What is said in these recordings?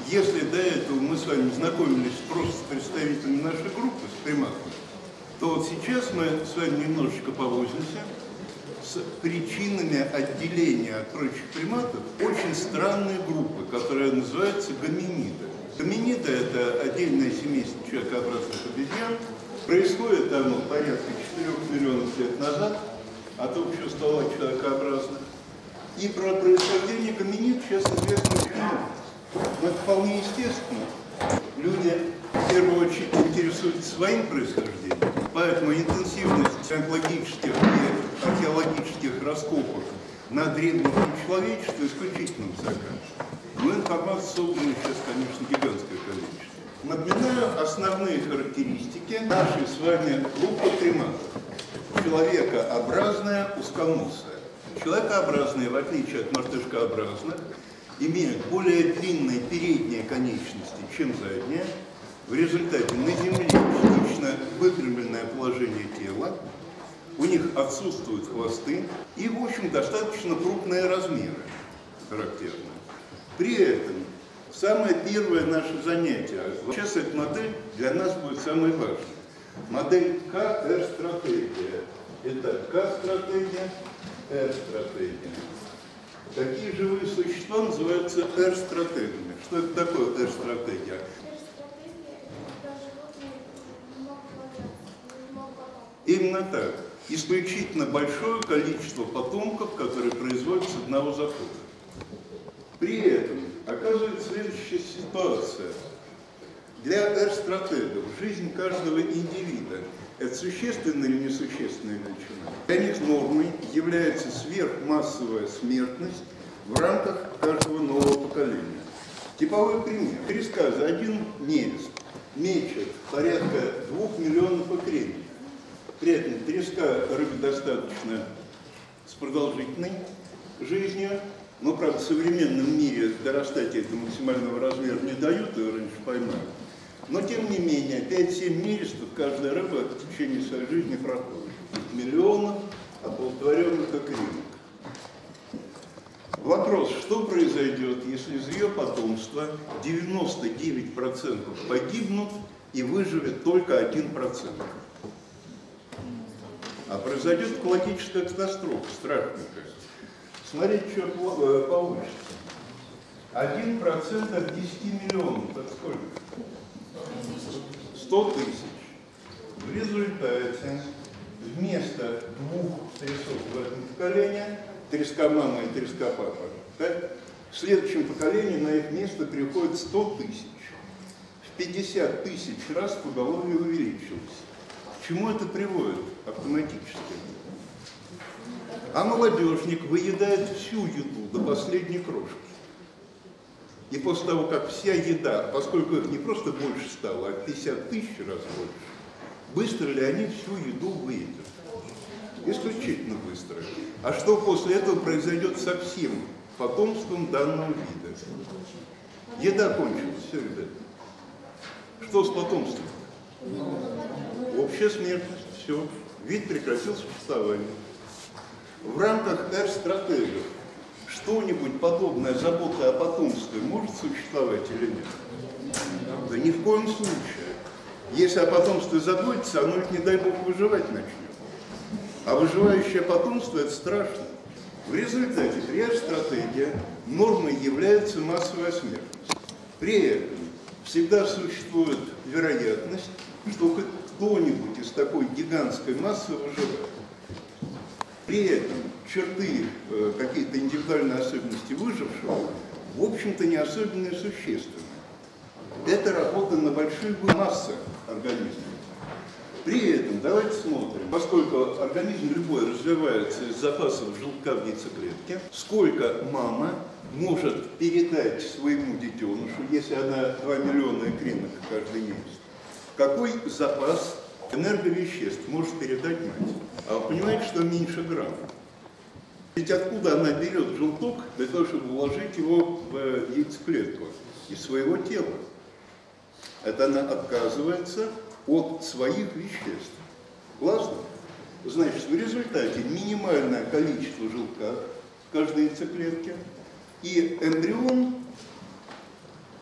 Если до этого мы с вами знакомились просто с представителями нашей группы, с приматами, то вот сейчас мы с вами немножечко повозимся с причинами отделения от прочих приматов очень странной группы, которая называется гоминиды. Гоминиды – это отдельное семейство человекообразных обезьян. Происходит оно порядка 4 миллионов лет назад от общего стола человекообразных. И про происхождение гоминид сейчас известно очень много. Но это вполне естественно. Люди в первую очередь интересуются своим происхождением, поэтому интенсивность онтологических и археологических раскопок на древнем человечестве исключительно высока. Но информации собрана сейчас, конечно, гигантское количество. Напоминаю основные характеристики нашей с вами группы приматов. Человекообразная, узконосая. Человекообразные, в отличие от мартышкообразных, имеют более длинные передние конечности, чем задние. В результате на Земле частично выпрямленное положение тела, у них отсутствуют хвосты и, в общем, достаточно крупные размеры характерны. При этом самое первое наше занятие, сейчас эта модель для нас будет самой важной. Модель К-Р-стратегия. Это К-стратегия, Р-стратегия. Такие живые существа называются R-стратегами. Что это такое R-стратегия? Именно так. Исключительно большое количество потомков, которые производятся с одного захода. При этом оказывается следующая ситуация. Для R-стратегов жизнь каждого индивида – это существенная или несущественная величина. Для них нормой является сверхмассовая смертность в рамках каждого нового поколения. Типовой пример. Треска за один нерест мечет порядка 2 миллионов икринок. При этом треска рыба достаточно с продолжительной жизнью, но, правда, в современном мире дорастать до максимального размера не дают, ее раньше поймают. Но, тем не менее, 5-7 нерестов каждая рыба в течение своей жизни проходит. Миллионов оплодотворенных икринок. Вопрос, что произойдет, если из ее потомства 99% погибнут и выживет только 1%? А произойдет экологическая катастрофа, страшненькая. Смотрите, что получится. 1% от 10 миллионов, это сколько? 100 тысяч. В результате вместо 2 тресов в этом поколении, треска мама и треска папа, так, в следующем поколении на их место приходит 100 тысяч. В 50 тысяч раз поголовье увеличилось. К чему это приводит автоматически? А молодежник выедает всю еду до последней крошки. И после того, как вся еда, поскольку их не просто больше стало, а 50 тысяч раз больше, быстро ли они всю еду выедят? Исключительно быстро. А что после этого произойдет со всем потомством данного вида? Еда кончилась, все, ребята. Что с потомством? Общая смертность, все. Вид прекратил существование. В рамках R-стратегов что-нибудь подобное забота о потомстве может существовать или нет? Да ни в коем случае. Если о потомстве заботиться, оно ведь, не дай бог, выживать начнет. А выживающее потомство – это страшно. В результате при R-стратегии нормой является массовая смертность. При этом всегда существует вероятность, что хоть кто-нибудь из такой гигантской массы выживает. При этом черты, какие-то индивидуальные особенности выжившего, в общем-то, не особенно существенны. Это работа на большие массы организма. При этом, давайте смотрим, поскольку организм любой развивается из запасов желтка в яйцеклетке, сколько мама может передать своему детенышу, если она 2 миллиона икринок каждый месяц, какой запас энерговеществ может передать мать? А вы понимаете, что меньше грамма? Ведь откуда она берет желток для того, чтобы вложить его в яйцеклетку из своего тела? Это она отказывается от своих веществ. Классно? Значит, в результате минимальное количество желтка в каждой яйцеклетке, и эмбрион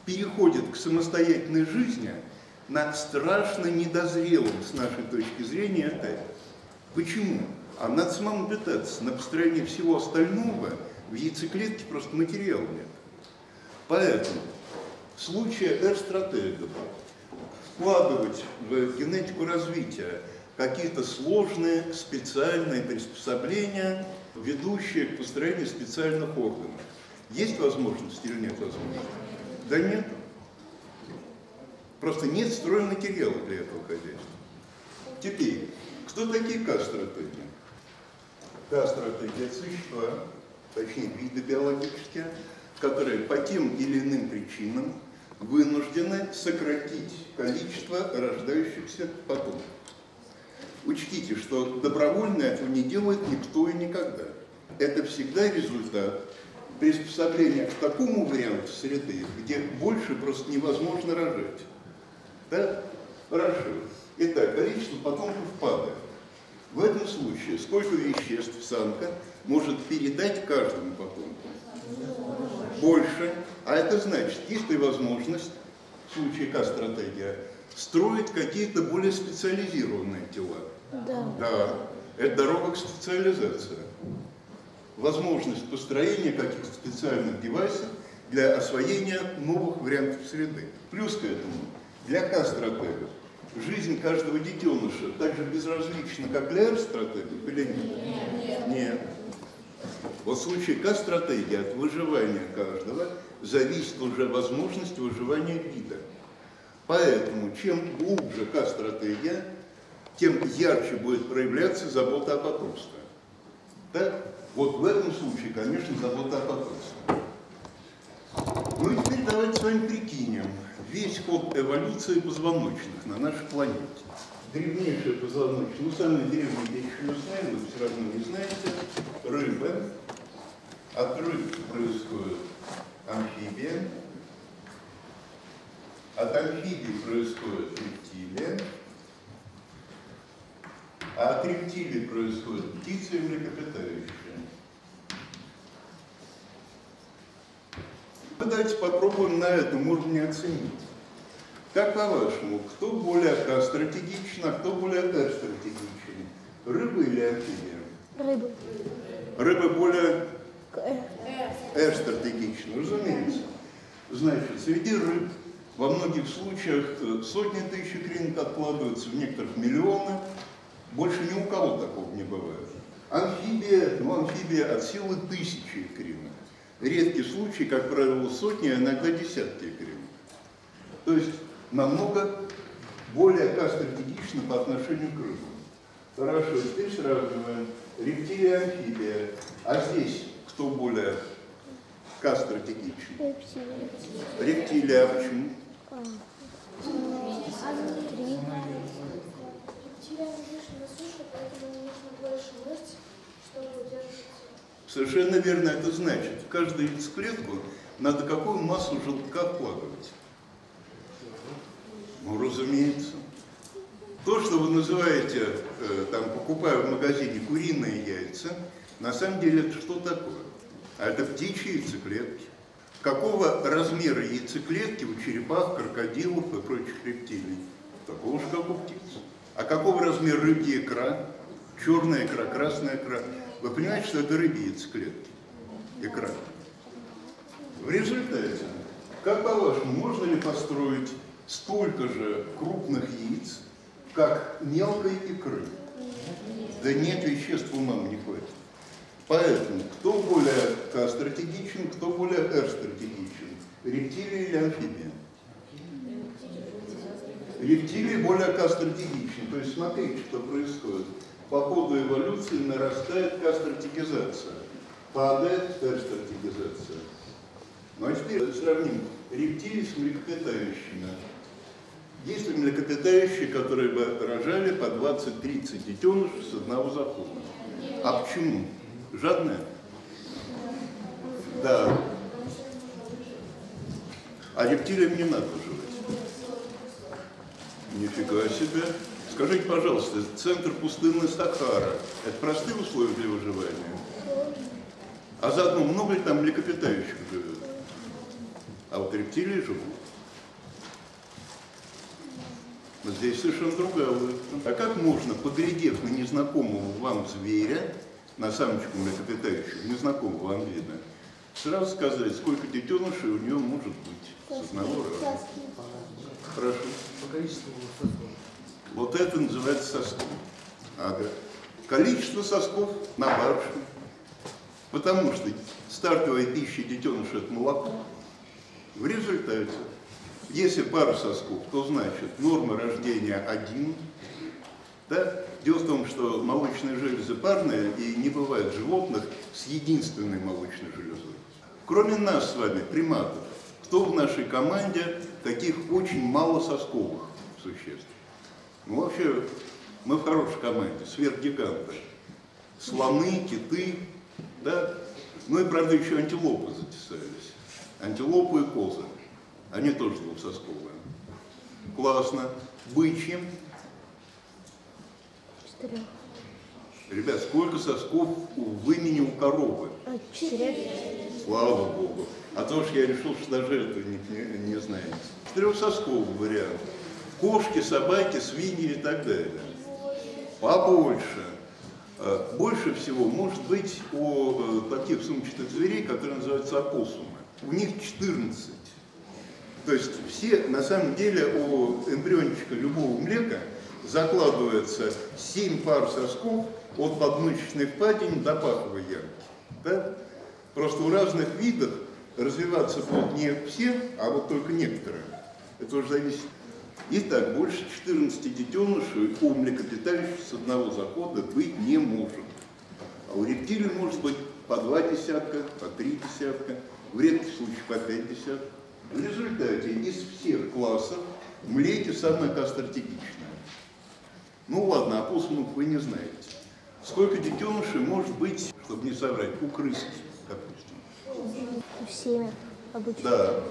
переходит к самостоятельной жизни на страшно недозрелом, с нашей точки зрения, этапе. Почему? А надо самому питаться. На построение всего остального в яйцеклетке просто материала нет. Поэтому в случае R-стратегов вкладывать в генетику развития какие-то сложные специальные приспособления, ведущие к построению специальных органов. Есть возможность или нет возможности? Да нет. Просто нет стройматериала для этого хозяйства. Теперь, кто такие К-стратегии? К-стратегии — это существа, точнее виды биологические, которые по тем или иным причинам вынуждены сократить количество рождающихся потомков. Учтите, что добровольно этого не делает никто и никогда. Это всегда результат приспособления к такому варианту среды, где больше просто невозможно рожать. Да? Хорошо. Итак, количество потомков падает. В этом случае сколько веществ самка может передать каждому потомку? Больше. А это значит, есть ли возможность, в случае К-стратегия, строить какие-то более специализированные тела? Да. Да. Это дорога к специализации. Возможность построения каких-то специальных девайсов для освоения новых вариантов среды. Плюс к этому, для К-стратегов жизнь каждого детеныша так же безразлична, как для R-стратегов, или нет? Нет. Вот в случае К-стратегии от выживания каждого зависит уже возможность выживания вида. Поэтому чем глубже К-стратегия, тем ярче будет проявляться забота о потомстве. Так? Вот в этом случае, конечно, забота о потомстве. Ну и теперь давайте с вами прикинем весь ход эволюции позвоночных на нашей планете. Древнейшие позвоночные, ну самые древние я еще не знаю, вы все равно не знаете, рыбы. От рыб происходит амфибия, от амфибии происходит рептилия, а от рептилии происходит птицы и млекопитающие. Давайте попробуем на этом уровне оценить. Как по-вашему, кто более К-стратегичен, а кто более R-стратегичен? Рыбы или амфибия? Рыбы. Рыбы более R-стратегичны, разумеется. Значит, среди рыб во многих случаях сотни тысяч икринок откладываются, в некоторых миллионы. Больше ни у кого такого не бывает. Амфибия, амфибия от силы тысячи икринок. Редкий случай, как правило, сотни, а иногда десятки икринок. То есть намного более К-стратегично по отношению к рыбам. Хорошо, теперь сравниваем рептилия и амфибия. А здесь кто более К-стратегичен? Рептилия, а почему? Совершенно верно, это значит, в каждую яйцеклетку надо какую массу желтка вкладывать? Ну, разумеется. То, что вы называете, там, покупая в магазине куриные яйца, на самом деле это что такое? А это птичьи яйцеклетки. Какого размера яйцеклетки у черепах, крокодилов и прочих рептилий? Такого же, как у птиц. А какого размера рыбья икра? Черная икра, красная икра. Вы понимаете, что это рыбьи яйцеклетки? Икра. В результате, как по-вашему, можно ли построить столько же крупных яиц, как мелкой икры? Да нет, веществ умам не хватит. Поэтому, кто более К-стратегичен, кто более R-стратегичен? Рептилия или амфибия? Рептилии более К-стратегичен. То есть смотрите, что происходит. По ходу эволюции нарастает К-стратегизация, падает R-стратегизация. Ну а теперь сравним рептилии с млекопитающими. Есть ли млекопитающие, которые бы рожали по 20-30 детенышей с одного захода? А почему? Жадные? Да. А рептилиям не надо выживать. Нифига себе. Скажите, пожалуйста, центр пустынной Сахара – это простые условия для выживания? А заодно много ли там млекопитающих живет? а вот рептилии живут. Но здесь совершенно другая логика. А как можно, поглядев на незнакомого вам зверя, на самочку млекопитающую, незнакомого вам вида, сразу сказать, сколько детенышей у нее может быть с одного раза? Прошу. По количеству сосков. Вот это называется соском. Ага. Количество сосков на барышне. Потому что стартовая пища детеныша – это молоко. В результате, если пара сосков, то значит норма рождения 1. Да? Дело в том, что молочные железы парные, и не бывает животных с единственной молочной железой. Кроме нас с вами, приматов, кто в нашей команде таких очень малососковых существ? Ну, вообще, мы в хорошей команде, сверхгиганты. Слоны, киты, да? Ну и, правда, еще антилопы затесались. Антилопы и козы. Они тоже двухсосковые. Классно. Бычьи. 4. Ребят, сколько сосков у вымени у коровы? 4. Слава Богу. А то уж я решил, что даже этого не знаете. 4-сосковый вариант. Кошки, собаки, свиньи и так далее. Побольше. Больше всего может быть у таких сумчатых зверей, которые называются опоссумы. У них 14. То есть все, на самом деле, у эмбриончика любого млека закладывается 7 пар сосков от подмышечной впадины до паховой ямки. Да? Просто у разных видов развиваться будут не все, а вот только некоторые. Это уже зависит. Итак, больше 14 детенышей у млекопитающих с одного захода быть не может. А у рептилий может быть по 2 десятка, по 3 десятка, в редких случаях по 5 десятков. В результате из всех классов млеки самое кастротипичное. Ну ладно, опоссумов вы не знаете. Сколько детенышей может быть, чтобы не соврать, у крыс, допустим? 7 обычно. Да.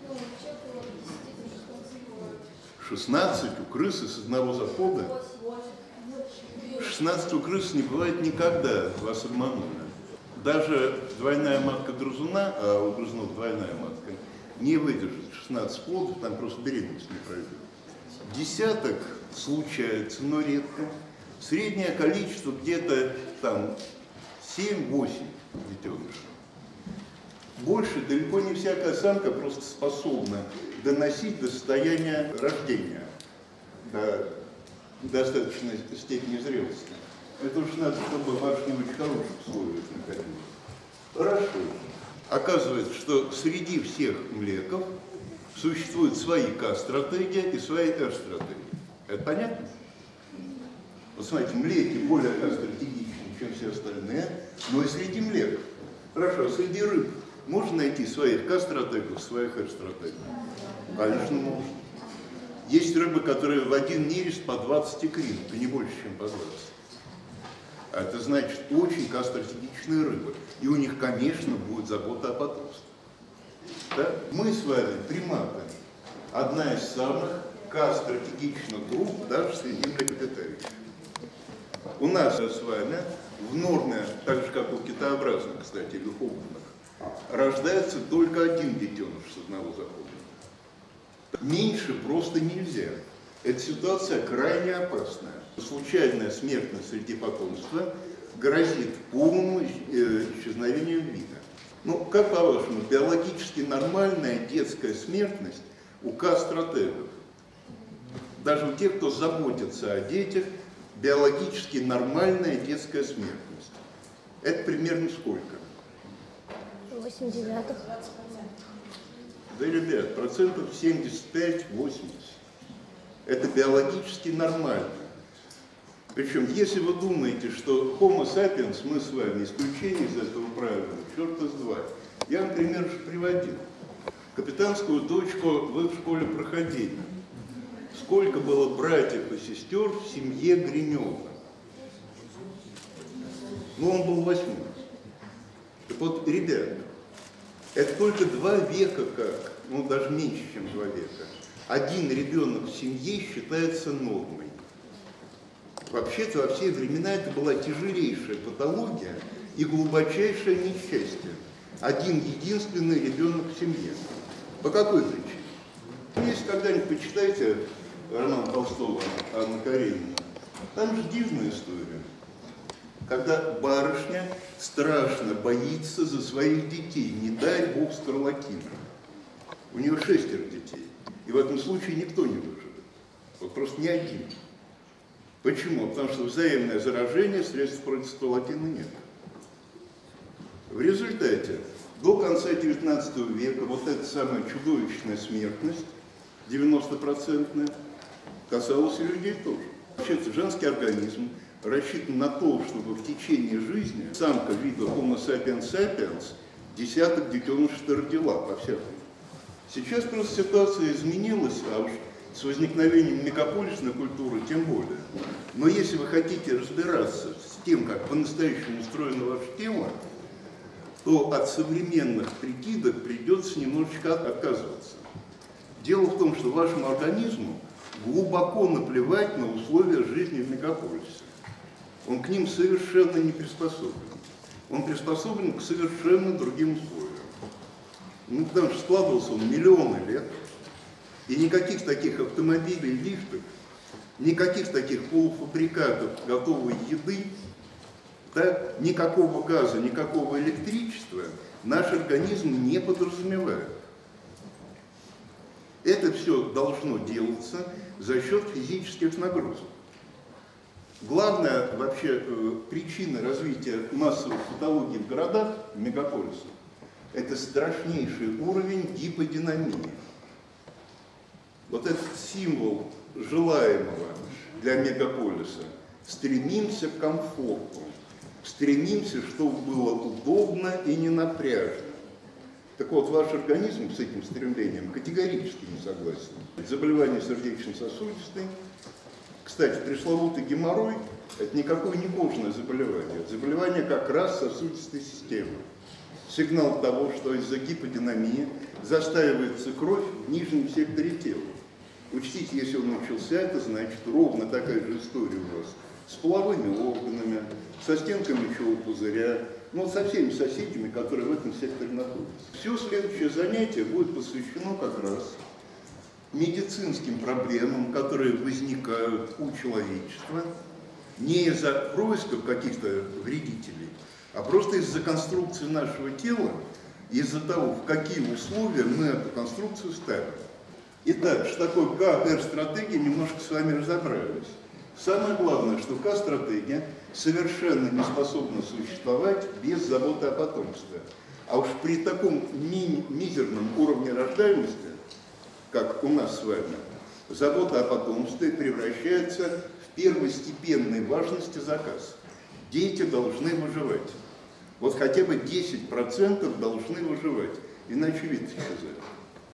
16 у крысы с одного захода. 16 у крысы не бывает никогда, вас обманули. Даже двойная матка грызуна, а у грызунов двойная матка, не выдержит 16 плодов, там просто беременность не пройдет. Десяток случается, но редко. Среднее количество где-то там 7-8 детенышей. Больше далеко не всякая самка просто способна доносить до состояния рождения, до достаточной степени зрелости. Это уж надо, чтобы барышня в очень хороших условиях находилась. Хорошо. Оказывается, что среди всех млеков существуют свои К-стратегии и свои Р-стратегии. Это понятно? Вот смотрите, млеки более К-стратегичны, чем все остальные, но и среди млеков. Хорошо, а среди рыб можно найти своих К-стратегов, своих Р-стратегов? Конечно, можно. Есть рыбы, которые в один нерест по 20 икринок, и не больше, чем по 20. А это значит очень К-стратегичные рыбы. И у них, конечно, будет забота о потомстве. Да? Мы с вами, приматы, одна из самых К-стратегичных групп даже среди млекопитающих. У нас с вами в норме, так же как у китообразных, кстати, или хоботных, рождается только один детеныш с одного захода. Меньше просто нельзя. Эта ситуация крайне опасная. Случайная смертность среди потомства грозит полному исчезновению вида. Ну, как по-вашему, биологически нормальная детская смертность у К-стратегов? Даже у тех, кто заботится о детях, биологически нормальная детская смертность. Это примерно сколько? 8/9. Да, ребят, процентов 75-80. Это биологически нормально. Причем, если вы думаете, что Homo sapiens, мы с вами, исключение из этого правила, черт из два. Я вам пример же приводил. Капитанскую дочку вы в школе проходили. Сколько было братьев и сестер в семье Гринёва? Ну, он был 8. Так вот, ребята, это только 2 века как, ну, даже меньше, чем 2 века. Один ребенок в семье считается нормой. Вообще-то во все времена это была тяжелейшая патология и глубочайшее несчастье. Один единственный ребенок в семье. По какой причине? Если когда-нибудь почитайте роман Толстого «Анна Каренина», там же дивная история, когда барышня страшно боится за своих детей, не дай бог скарлатина. У нее 6 детей, и в этом случае никто не выживет. Вот просто ни один. Почему? Потому что взаимное заражение, средств против скарлатины нет. В результате до конца XIX века вот эта самая чудовищная смертность, 90%, касалась и людей тоже. Вообще, женский организм рассчитан на то, чтобы в течение жизни самка вида Homo sapiens sapiens десяток детенышей родила по-всякому. Сейчас просто ситуация изменилась, а уж с возникновением мегаполисной культуры тем более. Но если вы хотите разбираться с тем, как по-настоящему устроено ваше тело, то от современных прикидок придется немножечко отказываться. Дело в том, что вашему организму глубоко наплевать на условия жизни в мегаполисе. Он к ним совершенно не приспособлен. Он приспособлен к совершенно другим условиям. Ну, потому что складывался он миллионы лет, и никаких таких автомобилей, лифтов, никаких таких полуфабрикатов готовой еды, да, никакого газа, никакого электричества наш организм не подразумевает. Это все должно делаться за счет физических нагрузок. Главная вообще причина развития массовой патологии в городах, в мегаполисах, это страшнейший уровень гиподинамии. Вот этот символ желаемого для мегаполиса. Стремимся к комфорту, стремимся, чтобы было удобно и не напряжно. Так вот, ваш организм с этим стремлением категорически не согласен. Заболевание сердечно-сосудистой. Кстати, пресловутый геморрой – это никакое не кожное заболевание. Это заболевание как раз сосудистой системы. Сигнал того, что из-за гиподинамии застаивается кровь в нижнем секторе тела. Учтите, если он начался, это значит ровно такая же история у вас с половыми органами, со стенкой мочевого пузыря, ну, со всеми соседями, которые в этом секторе находятся. Все следующее занятие будет посвящено как раз медицинским проблемам, которые возникают у человечества не из-за происков каких-то вредителей, а просто из-за конструкции нашего тела, из-за того, в какие условия мы эту конструкцию ставим. Итак, что такое КР-стратегия, немножко с вами разобрались. Самое главное, что К-стратегия совершенно не способна существовать без заботы о потомстве. А уж при таком мизерном уровне рождаемости, как у нас с вами, забота о потомстве превращается в первостепенной важности заказ. Дети должны выживать. Вот хотя бы 10% должны выживать, иначе вид исчезает.